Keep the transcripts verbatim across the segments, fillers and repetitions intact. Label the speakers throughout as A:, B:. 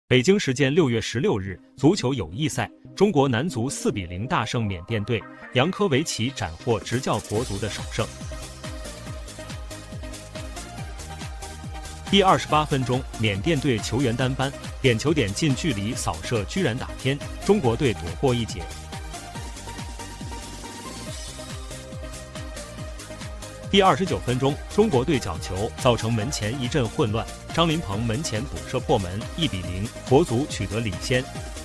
A: 北京时间六月十六日，足球友谊赛，中国男足四比零大胜缅甸队，杨科维奇斩获执教国足的首胜。第二十八分钟，缅甸队球员单扳，点球点近距离扫射居然打偏，中国队躲过一劫。第二十九分钟，中国队角球造成门前一阵混乱，张琳芃门前补射破门，一比零，国足取得领先。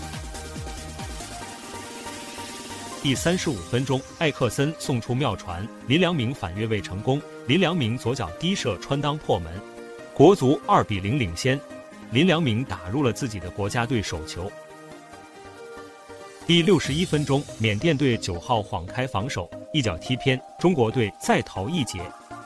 A: 第三十五分钟，艾克森送出妙传，林良铭反越位成功，林良铭左脚低射穿裆破门，国足二比零领先。林良铭打入了自己的国家队首球。第六十一分钟，缅甸队九号晃开防守，一脚踢偏，中国队再逃一劫。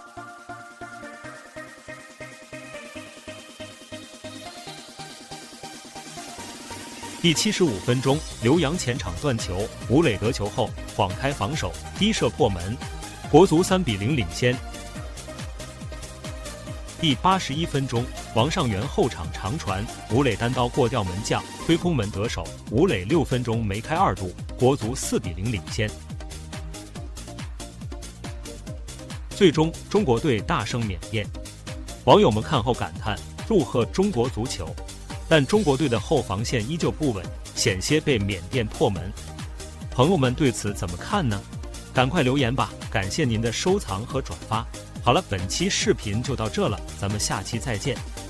A: 第七十五分钟，刘洋前场断球，吴磊得球后晃开防守，低射破门，国足三比零领先。第八十一分钟，王上元后场长传，吴磊单刀过吊门将，推空门得手，吴磊六分钟梅开二度，国足四比零领先。最终，中国队大胜缅甸，网友们看后感叹：祝贺中国足球！但中国队的后防线依旧不稳，险些被缅甸破门。朋友们对此怎么看呢？赶快留言吧！感谢您的收藏和转发。好了，本期视频就到这了，咱们下期再见。